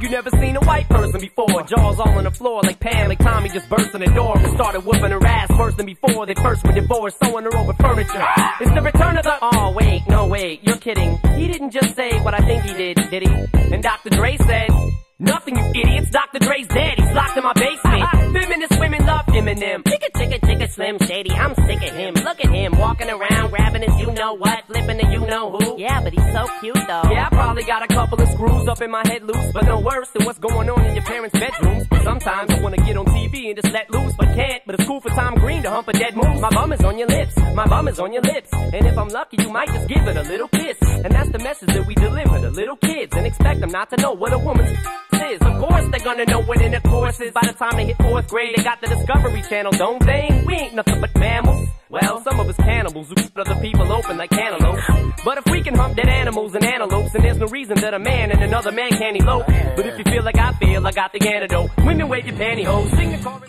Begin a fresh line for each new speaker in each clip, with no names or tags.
you never seen a white person before. Jaws all on the floor like Pam, like Tommy just burst in the door and started whooping her ass worse than before they first were divorced, sewing her over furniture. It's the return of the... Oh, wait, no, wait, you're kidding. He didn't just say what I think he did he? And Dr. Dre said... Nothing, you idiots. Dr. Dre's dead. He's locked in my basement. Feminist women love Eminem. Chicka, chicka, chicka, Slim Shady. I'm sick of him. Look at him walking around, grabbing his you-know-what, flipping the you-know-who. Yeah, but he's so cute, though. Yeah, I probably got a couple of screws up in my head loose, but no worse than what's going on in your parents' bedrooms. Sometimes I wanna get on TV and just let loose, but can't. But it's cool for Tom Green to hump a dead moose. My bum is on your lips. My bum is on your lips. And if I'm lucky, you might just give it a little kiss. And that's the message that we deliver to little kids and expect them not to know what a woman's is. Of course they're gonna know what intercourse is. By the time they hit 4th grade, they got the Discovery Channel, don't they? We ain't nothing but mammals. Well, some of us cannibals who cut other people open like cantaloupes. But if we can hump dead animals and antelopes, then there's no reason that a man and another man can't elope. But if you feel like I feel, I got the antidote. Women wave your pantyhose, sing the chorus.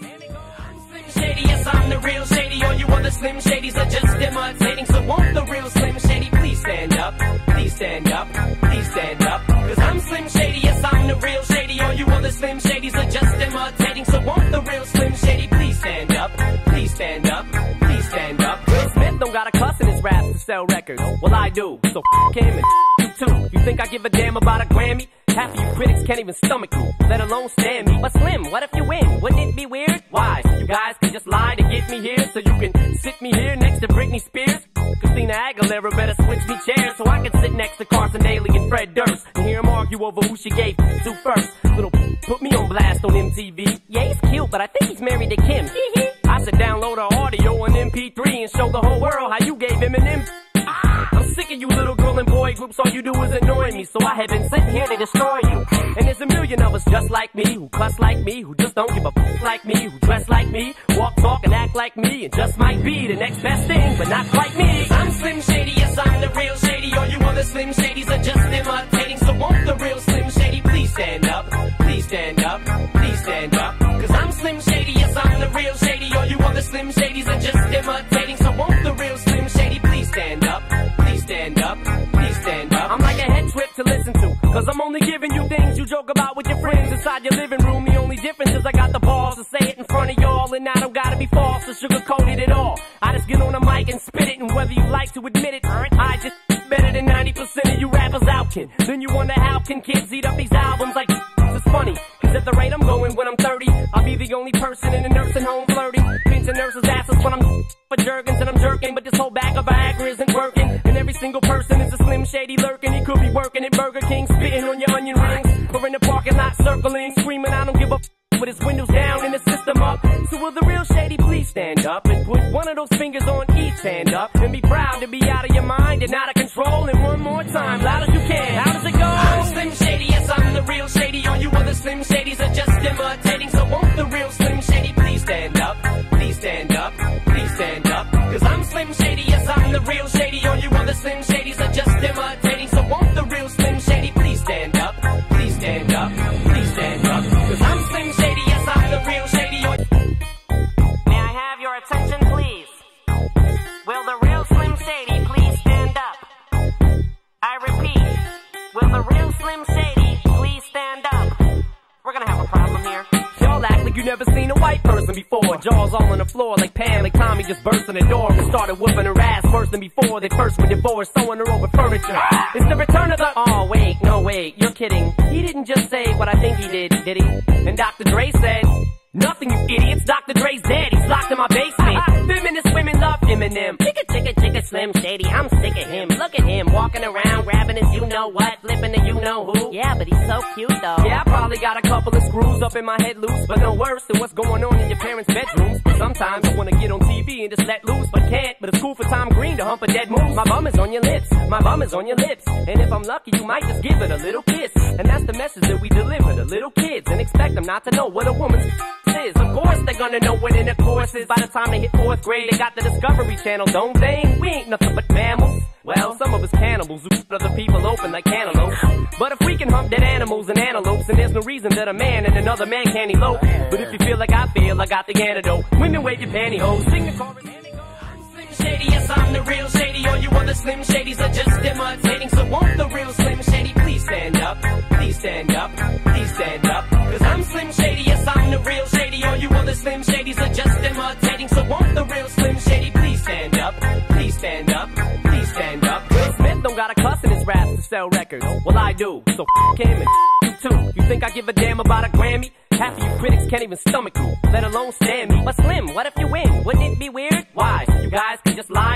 Shady, yes, I'm the real Shady. All you other Slim Shadys are just imitating. So won't the real Slim Shady please stand up? Please stand up, please stand up. Cause I'm Slim Shady, yes, I'm the real Shady. All you other Slim Shadys are just imitating. So won't the real Slim Shady please stand up? Please stand up, please stand up. Will Smith don't got a cuss in his raps to sell records. Well, I do, so f*** him and you too. You think I give a damn about a Grammy? Half of you critics can't even stomach me, let alone stand me. But Slim, what if you win? Wouldn't it be weird? Why? You guys can just lie to get me here, so you can sit me here next to Britney Spears. Christina Aguilera better switch me chairs so I can sit next to Carson Daly and Fred Durst and hear them argue over who she gave to first. Little put me on blast on MTV. Yeah, he's cute, but I think he's married to Kim. I should download her audio on MP3 and show the whole world how you gave Eminem. I'm sick of you little girl and boy groups, all you do is annoy me. So I have been sitting here to destroy you. And there's a million of us just like me, who cuss like me, who just don't give a f like me, who dress like me, walk, talk, and act like me, and just might be the next best thing, but not quite me. I'm Slim Shady, yes, I'm the real Shady. All you other Slim Shadys are just imitating. So won't the real Slim Shady please stand up? Please stand up, please stand up. Cause I'm Slim Shady, yes, I'm the real Shady. All you other Slim Shadys are just imitating. So won't the real Slim Shady please stand up? Please stand up, please stand up. I'm like a head trip to listen to, cause I'm only giving you things you joke about with your friends inside your living room. The only difference is I got the balls to say it in front of y'all, and I don't gotta be false or sugarcoated at all. I just get on the mic and spit it, and whether you like to admit it, I just better than 90% of you rappers out, kid. Then you wonder how can kids eat up these albums like it's funny. Cause at the rate I'm going when I'm 30, I'll be the only person in a nursing home flirting, pinching nurses' asses when I'm for Jergens and I'm jerking. But this whole bag of Viagra isn't working, and every single person is a Slim Shady lurking. He could be working at Burger King, spitting on your onion rings, or in the parking lot circling, screaming I don't give a f with his windows down and the system up. So will the real Shady please stand up and put one of those fingers on each hand up and be proud to be out of your mind and out of control. And one more time, loud as you can. How does it go? I'm Slim Shady, yes, I'm the real Shady. All you other Slim Shadys are just imitating. So won't the real Slim Shady please stand up? Please stand up, please stand up. Cause I'm Slim Shady, yes, I'm the real Shady. All you other Slim Shadys are just imitating. So won't the real Slim Shady please stand up? Please stand up, please stand up. Cause I'm Slim Shady, yes, I'm the real Shady. May I have your attention, please? Will the real Slim Shady please stand up? I repeat, will the real Slim Shady please stand up? We're gonna have a problem here. Y'all act like you never seen a white person before. Jaws all on the floor like Pam, like Tommy just burst in the door and started whooping her ass worse than before they first were divorced, sewing her over furniture. It's the return of the... Oh, wait, no, wait, you're kidding. He didn't just say what I think he did he? And Dr. Dre said... Nothing, you idiots. Dr. Dre's dead. He's locked in my basement. Feminist women love Eminem. Chicka, chicka, chicka, Slim Shady. I'm sick of him. Look at him walking around, grabbing his you-know-what, flipping the you-know-who. Yeah, but he's so cute, though. Yeah, I probably got a couple of screws up in my head loose, but no worse than what's going on in your parents' bedrooms. Sometimes I wanna get on TV and just let loose, but can't. But it's cool for Tom Green to hump a dead moose. My bum is on your lips. My bum is on your lips. And if I'm lucky, you might just give it a little kiss. And that's the message that we deliver to little kids and expect them not to know what a woman's is. Of course they're gonna know what intercourse is. By the time they hit 4th grade, they got the Discovery Channel, don't they? We ain't nothing but mammals. Well, some of us cannibals who cut other people open like cantaloupes. But if we can hump dead animals and antelopes, then there's no reason that a man and another man can't elope. But if you feel like I feel, I got the antidote. Women wave your pantyhose, sing the chorus. Shady, yes, I'm the real Shady. All you other Slim Shadys are just imitating. So won't the real Slim Shady please stand up? Please stand up, please stand up. ladies are just imitating. So won't the real Slim Shady please stand up? Please stand up. Please stand up. Will Smith don't got a cuss in his raps to sell records. Well, I do. So him and you too. You think I give a damn about a Grammy? Half of you critics can't even stomach me, let alone stand me. But Slim, what if you win? Wouldn't it be weird? Why? You guys can just lie